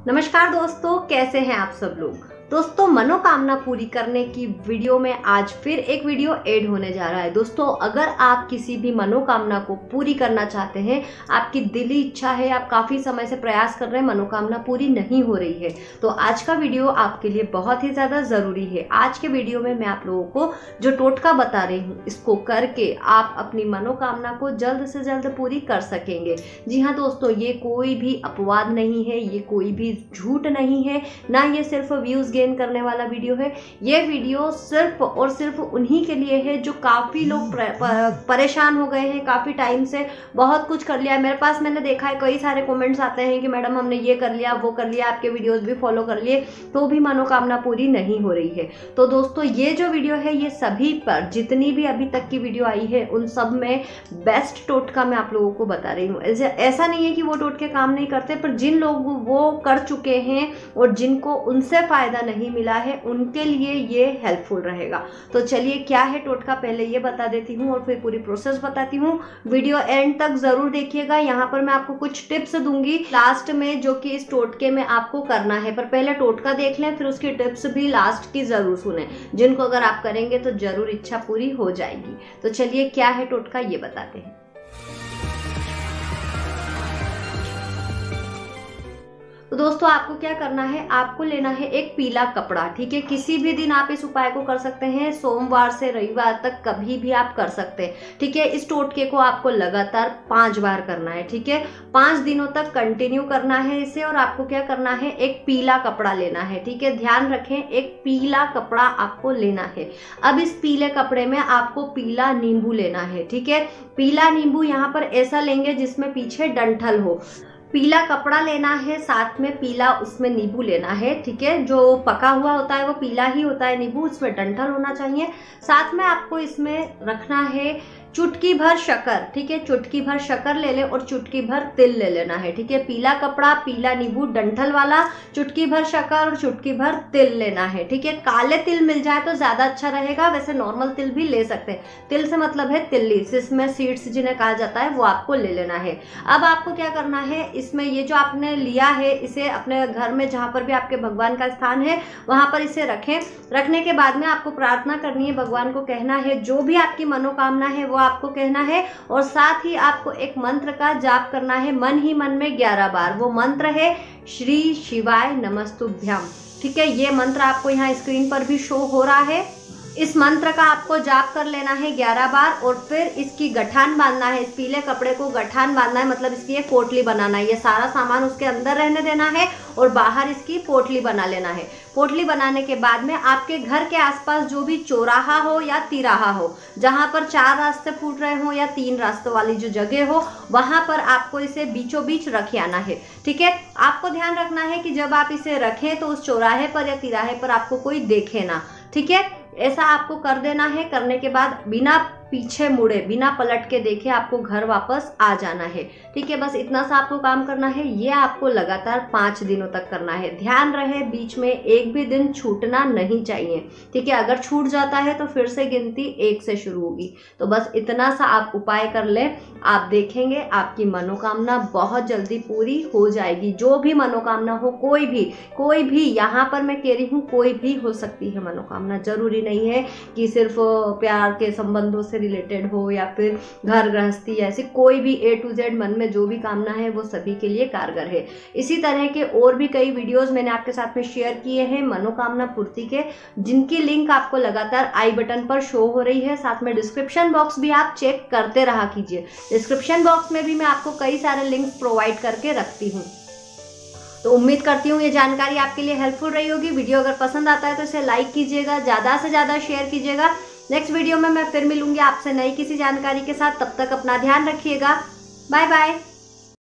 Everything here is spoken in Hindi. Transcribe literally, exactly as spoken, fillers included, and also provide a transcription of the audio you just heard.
नमस्कार दोस्तों, कैसे हैं आप सब लोग। दोस्तों, मनोकामना पूरी करने की वीडियो में आज फिर एक वीडियो ऐड होने जा रहा है। दोस्तों, अगर आप किसी भी मनोकामना को पूरी करना चाहते हैं, आपकी दिली इच्छा है, आप काफी समय से प्रयास कर रहे हैं, मनोकामना पूरी नहीं हो रही है, तो आज का वीडियो आपके लिए बहुत ही ज्यादा जरूरी है। आज के वीडियो में मैं आप लोगों को जो टोटका बता रही हूँ, इसको करके आप अपनी मनोकामना को जल्द से जल्द पूरी कर सकेंगे। जी हाँ दोस्तों, ये कोई भी अपवाद नहीं है, ये कोई भी झूठ नहीं है, ना ये सिर्फ व्यूज गेन करने वाला वीडियो है। ये वीडियो सिर्फ और सिर्फ उन्हीं के लिए है जो काफी लोग परेशान हो गए हैं, काफी टाइम से बहुत कुछ कर लिया है। मेरे पास मैंने देखा है कई सारे कमेंट्स आते हैं कि मैडम हमने ये कर लिया, वो कर लिया, आपके वीडियोस भी फॉलो कर लिए, तो भी मनोकामना पूरी नहीं हो रही है। तो दोस्तों, ये जो वीडियो है ये सभी पर, जितनी भी अभी तक की वीडियो आई है उन सब में बेस्ट टोटका मैं आप लोगों को बता रही हूँ। ऐसा नहीं है कि वो टोटके काम नहीं करते, पर जिन लोग वो कर चुके हैं और जिनको उनसे फायदा नहीं मिला है, उनके लिए ये हेल्पफुल रहेगा। तो चलिए, क्या है टोटका पहले ये बता देती हूँ और फिर पूरी प्रोसेस बताती हूँ। वीडियो एंड तक जरूर देखिएगा। यहाँ पर मैं आपको कुछ टिप्स दूंगी लास्ट में, जो कि इस टोटके में आपको करना है। पर पहले टोटका देख लें, फिर उसकी टिप्स भी लास्ट की जरूर सुने, जिनको अगर आप करेंगे तो जरूर इच्छा पूरी हो जाएगी। तो चलिए, क्या है टोटका ये बताते हैं। तो दोस्तों, आपको क्या करना है, आपको लेना है एक पीला कपड़ा। ठीक है, किसी भी दिन आप इस उपाय को कर सकते हैं, सोमवार से रविवार तक कभी भी आप कर सकते हैं। ठीक है, इस टोटके को आपको लगातार पांच बार करना है। ठीक है, पांच दिनों तक कंटिन्यू करना है इसे। और आपको क्या करना है, एक पीला कपड़ा लेना है। ठीक है, ध्यान रखें, एक पीला कपड़ा आपको लेना है। अब इस पीले कपड़े में आपको पीला नींबू लेना है। ठीक है, पीला नींबू यहाँ पर ऐसा लेंगे जिसमें पीछे डंठल हो। पीला कपड़ा लेना है, साथ में पीला उसमें नींबू लेना है। ठीक है, जो पका हुआ होता है वो पीला ही होता है नींबू, उसमें डंठल होना चाहिए। साथ में आपको इसमें रखना है चुटकी भर शक्कर। ठीक है, चुटकी भर शक्कर ले ले और चुटकी भर तिल ले लेना है। ठीक है, पीला कपड़ा, पीला नींबू, डंठल वाला, चुटकी भर शक्कर और चुटकी भर तिल लेना है। ठीक है, काले तिल मिल जाए तो ज्यादा अच्छा रहेगा, वैसे नॉर्मल तिल भी ले सकते हैं। तिल से मतलब है तिल्ली, जिसमें सीड्स जिन्हें कहा जाता है, वो आपको ले लेना है। अब आपको क्या करना है, इसमें ये जो आपने लिया है, इसे अपने घर में जहां पर भी आपके भगवान का स्थान है वहां पर इसे रखें। रखने के बाद में आपको प्रार्थना करनी है, भगवान को कहना है, जो भी आपकी मनोकामना है वो आपको कहना है। और साथ ही आपको एक मंत्र का जाप करना है, मन ही मन में ग्यारह बार। वो मंत्र है श्री शिवाय नमस्तुभ्याम। ठीक है, ये मंत्र आपको यहाँ स्क्रीन पर भी शो हो रहा है। इस मंत्र का आपको जाप कर लेना है ग्यारह बार और फिर इसकी गठान बांधना है। इस पीले कपड़े को गठान बांधना है, मतलब इसकी एक पोटली बनाना है। ये सारा सामान उसके अंदर रहने देना है और बाहर इसकी पोटली बना लेना है। पोटली बनाने के बाद में आपके घर के आसपास जो भी चौराहा हो या तिराहा हो, जहां पर चार रास्ते फूट रहे हो या तीन रास्तों वाली जो जगह हो, वहां पर आपको इसे बीचों बीच रख आना है। ठीक है, आपको ध्यान रखना है कि जब आप इसे रखें तो उस चौराहे पर या तिराहे पर आपको कोई देखे ना। ठीक है, ऐसा आपको कर देना है। करने के बाद बिना पीछे मुड़े, बिना पलट के देखे आपको घर वापस आ जाना है। ठीक है, बस इतना सा आपको काम करना है। ये आपको लगातार पांच दिनों तक करना है। ध्यान रहे, बीच में एक भी दिन छूटना नहीं चाहिए। ठीक है, अगर छूट जाता है तो फिर से गिनती एक से शुरू होगी। तो बस इतना सा आप उपाय कर ले, आप देखेंगे आपकी मनोकामना बहुत जल्दी पूरी हो जाएगी। जो भी मनोकामना हो, कोई भी कोई भी यहाँ पर मैं कह रही हूँ, कोई भी हो सकती है मनोकामना। जरूरी नहीं है कि सिर्फ प्यार के संबंधों से रिलेटेड हो या फिर घर गृहस्थी, ऐसी कोई भी ए टू जेड मन में जो भी कामना है वो सभी के लिए कारगर है। इसी तरह के और भी कई वीडियोस मैंने आपके साथ में शेयर किए हैं मनोकामना पूर्ति के, जिनकी लिंक आपको लगातार आई बटन पर शो हो रही है। साथ में डिस्क्रिप्शन बॉक्स भी आप चेक करते रहा कीजिए। डिस्क्रिप्शन बॉक्स में भी मैं आपको कई सारे लिंक्स प्रोवाइड करके रखती हूँ। तो उम्मीद करती हूँ ये जानकारी आपके लिए हेल्पफुल रही होगी। वीडियो अगर पसंद आता है तो इसे लाइक कीजिएगा, ज्यादा से ज्यादा शेयर कीजिएगा। नेक्स्ट वीडियो में मैं फिर मिलूंगी आपसे नई किसी जानकारी के साथ। तब तक अपना ध्यान रखिएगा। Bye bye.